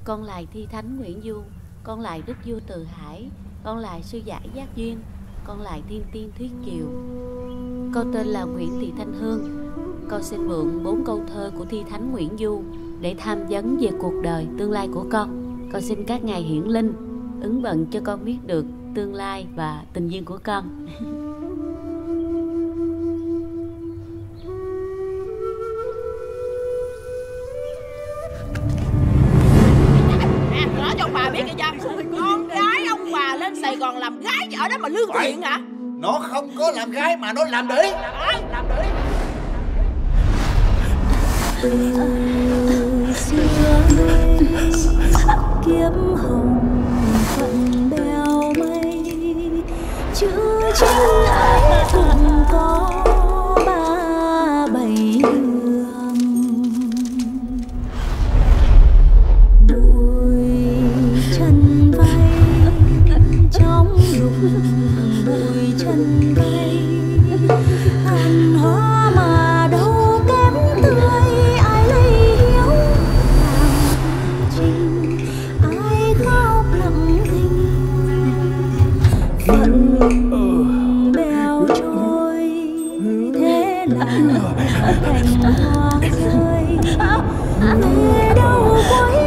Con lại Thi Thánh Nguyễn Du, con lại Đức Vua Từ Hải, con lại Sư Giải Giác Duyên, con lại Thiên Tiên Thuyết Kiều. Con tên là Nguyễn Thị Thanh Hương. Con xin mượn 4 câu thơ của Thi Thánh Nguyễn Du để tham vấn về cuộc đời tương lai của con. Con xin các ngài hiển linh ứng vận cho con biết được tương lai và tình duyên của con. Nói cho ông bà biết kìa cho con gái ông bà lên Sài Gòn làm gái ở đó mà lương thiện hả? Nó không có làm gái mà nó làm đĩ. Làm đĩ. Từ xưa kiếp hồng phận bèo mây, chữ chính ấy cũng có ba bảy đường. Bụi chân vây trong lúc bụi chân vây, hàn hoa mà đâu kém tươi. Ai lấy hiếu làm trình, ai khóc lặng thinh, phận bèo trôi thế nào thành hoa rơi. Về đâu cuối